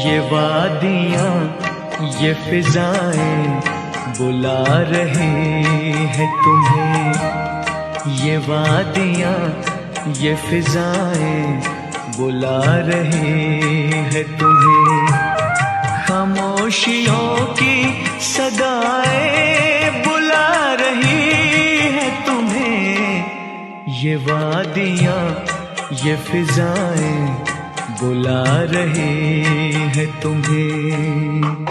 ये वादियाँ ये फिजाएं बुला रही है तुम्हें। ये वादियाँ ये फिजाएं बुला रही है तुम्हें। खामोशियों की सदाएं बुला रही है तुम्हें। ये वादियाँ ये फिजाएं बुला रही है तुम्हें।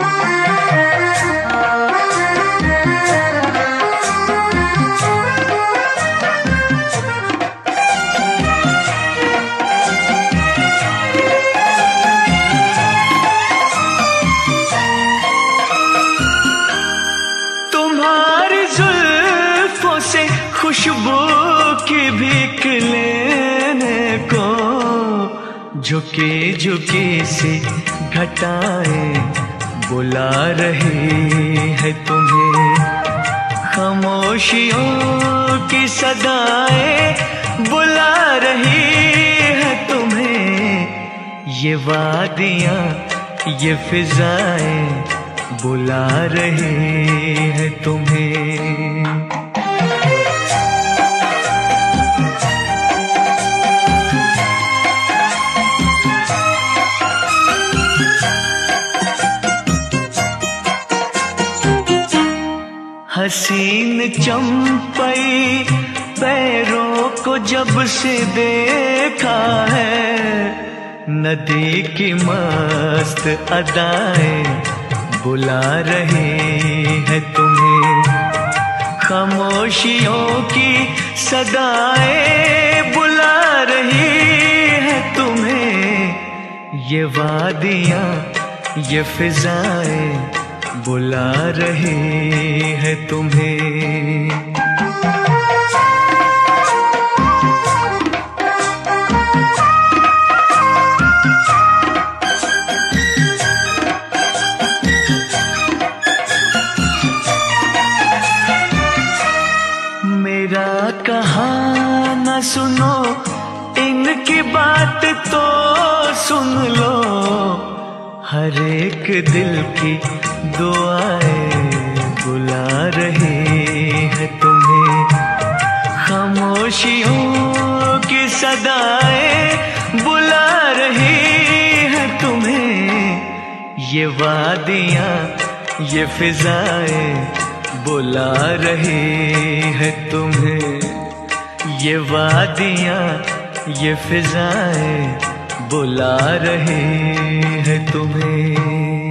तुम्हारी जुल्फों से खुशबू की भीख लेने को झुकी झुकी से घटाएं बुला रही है तुम्हें। खामोशियों की सदाएं बुला रही है तुम्हें। ये वादियाँ ये फिजाएं बुला रही है तुम्हें। हसीन चंपई पैरों को जब से देखा है, नदी की मस्त अदाएं बुला रही है तुम्हें। खामोशियों की सदाएं बुला रही है तुम्हें। ये वादियाँ ये फिजाएं बुला रही है तुम्हें। मेरा कहा न सुनो इनकी बात तो सुन लो। हर एक दिल की दुआएं बुला रही है तुम्हें। खामोशियों की सदाएं बुला रही है तुम्हें। ये वादियाँ ये फिजाएं बुला रही है तुम्हें। ये वादियाँ ये फिजाएं बुला रही है तुम्हें।